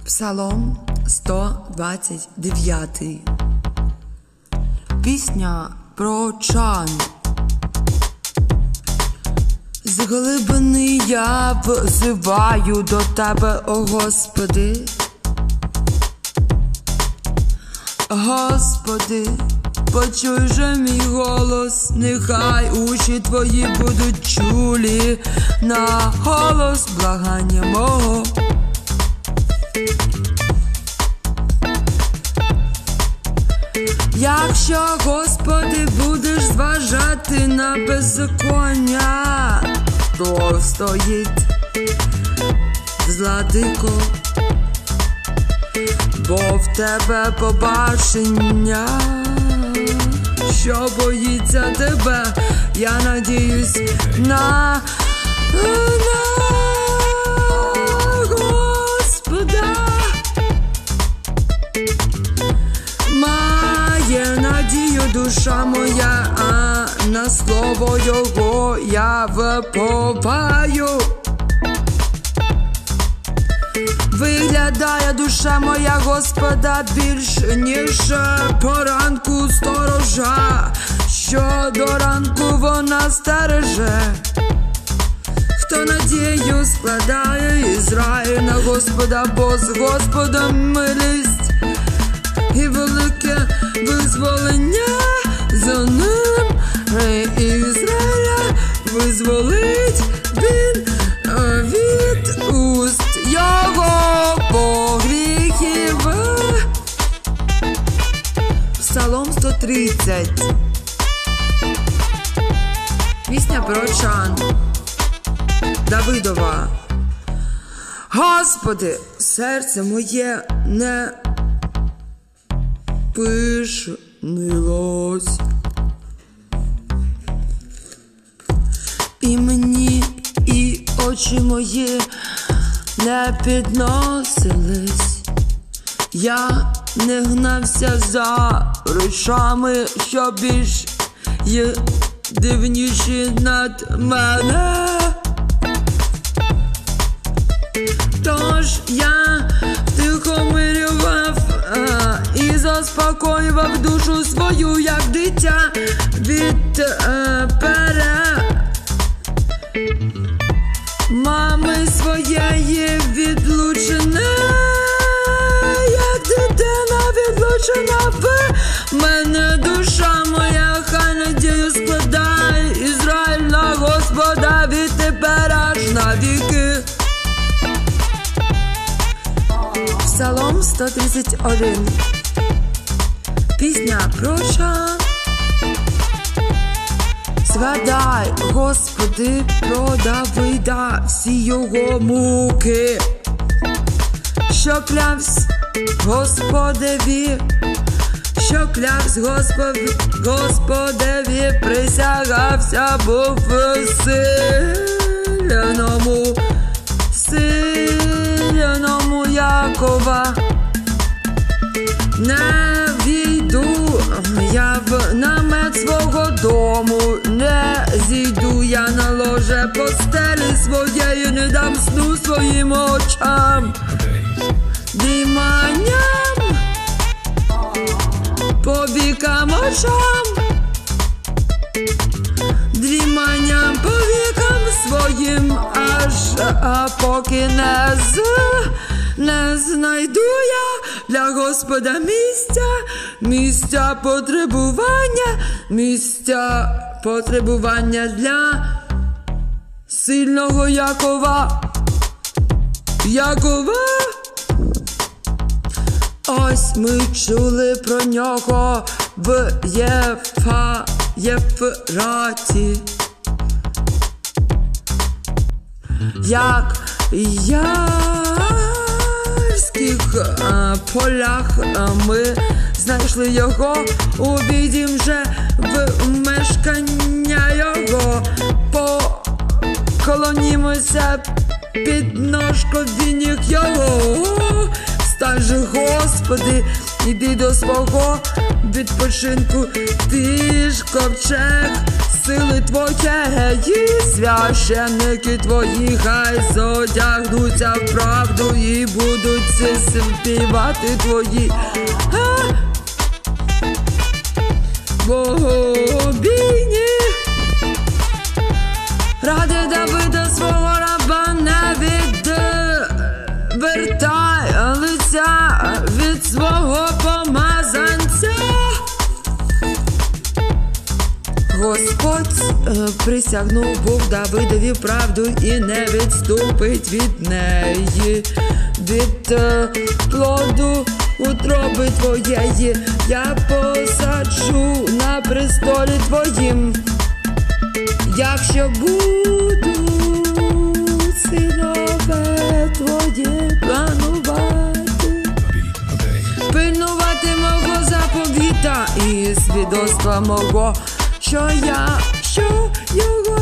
Псалом 129. Пісня про чан. З глибини я взиваю до Тебе, о Господи. Господи, почуй же мій голос, нехай уші Твої будуть чулі на голос благання мого. Якщо, Господи, будеш зважати на беззаконня, то стоїть владико, бо в Тебе побачення, що боїться Тебе, я надіюсь на Господа. Має надію душа моя, а на слово Його я виповаю. Виглядає душа моя Господа більш, ніж поранку сторожа, що до ранку вона стереже. Хто надію складає Ізраїль на Господа, бо з Господом милість і велике визволення за ним. Ізраїля визволить він від уст його погріхів. Псалом 130. Пісня про чан. Давидова. Господи, серце моє не пишнилось, і мені, і очі мої не підносились. Я не гнався за речами, що більш є дивніші над мене. Тож я втихомирював і заспокоював душу свою, як дитя від мами своєї відлучене, як дитина відлучена в мене душа моя, хай надію складає Ізраїль на Господа відтепер аж навіки. Псалом 131. Пісня про чан. Згадай, Господи, про Давида всі його муки, що клявсь Господеві, Господеві присягався, був сильному Якова. Не війду я в намет свого дому, не зійду я на ложе постелі своєї, не дам сну своїм очам. Дріманням по вікам очам, дріманням по вікам своїм, аж поки не знайду я для Господа місця потребування для сильного Якова. Ось ми чули про нього в Єфраті, як ярських полях ми знайшли його, увійдім же в мешкання його, поклонімося під ножкові ніг його. Стань же, Господи, іди до свого відпочинку, ти ж ковчег сили Твоєї, священники Твої хай зодягнуться в правду і будуть птиці співати твої богобійні. Ради Давида свого раба не відвертай лиця від свого помазанця. Господь присягнув Бог Давидові правду і не відступить від неї. Від плоду утроби твоєї я посаджу на престолі твоїм. Якщо буду синове твоє планувати, пильнувати мого заповіта і свідоцтва мого, що його